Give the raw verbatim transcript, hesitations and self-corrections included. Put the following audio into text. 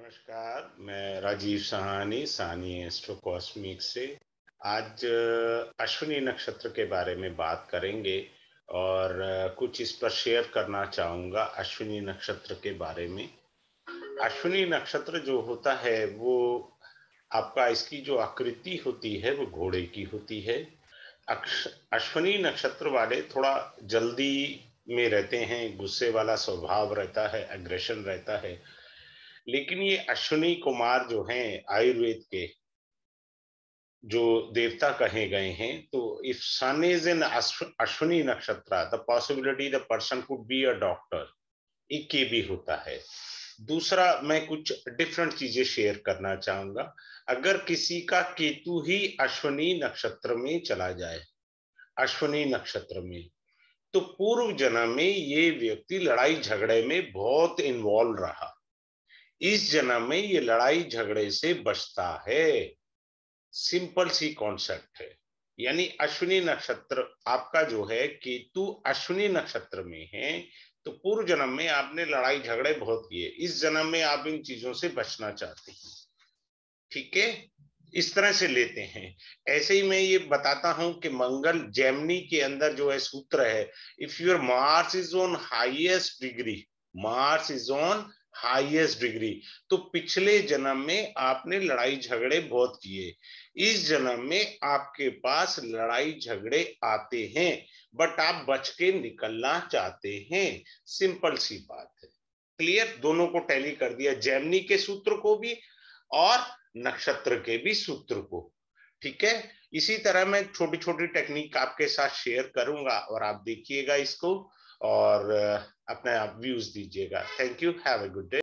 नमस्कार, मैं Rajeev Sahani, Sahni astro cosmic से। आज अ, अश्विनी नक्षत्र के बारे में बात करेंगे और अ, कुछ इस पर शेयर करना चाहूँगा अश्विनी नक्षत्र के बारे में। अश्विनी नक्षत्र जो होता है वो आपका इसकी जो आकृति होती है वो घोड़े की होती है। अक्ष अश्विनी नक्षत्र वाले थोड़ा जल्दी में रहते हैं, गुस्से वाला स्वभाव रहता है, एग्रेशन रहता है। लेकिन ये अश्विनी कुमार जो हैं आयुर्वेद के जो देवता कहे गए हैं, तो if sun is in Ashwini nakshatra the possibility the person could be a doctor, एक ये भी होता है। दूसरा, मैं कुछ डिफरेंट चीजें शेयर करना चाहूंगा। अगर किसी का केतु ही अश्विनी नक्षत्र में चला जाए, अश्विनी नक्षत्र में, तो पूर्व जन्म में ये व्यक्ति लड़ाई झगड़े में बहुत इन्वॉल्व रहा, इस जन्म में ये लड़ाई झगड़े से बचता है। सिंपल सी कॉन्सेप्ट है। यानी अश्विनी नक्षत्र आपका जो है, केतु अश्विनी नक्षत्र में है, तो पूर्व जन्म में आपने लड़ाई झगड़े बहुत किए, इस जन्म में आप इन चीजों से बचना चाहते हैं। ठीक है, इस तरह से लेते हैं। ऐसे ही मैं ये बताता हूं कि मंगल जेमिनी के अंदर जो है सूत्र है, if your Mars is on highest degree, Mars is on highest degree, तो पिछले जन्म में आपने लड़ाई झगड़े बहुत किए, इस जन्म में आपके पास लड़ाई झगड़े आते हैं, बट आप बच के निकलना चाहते हैं। सिंपल सी बात है। क्लियर? दोनों को टैली कर दिया, जेमिनी के सूत्र को भी और नक्षत्र के भी सूत्र को। ठीक है, इसी तरह मैं छोटी छोटी टेक्निक आपके साथ शेयर करूंगा और आप देखिएगा इसको और अपने आप व्यूज दीजिएगा। Thank you, have a good day.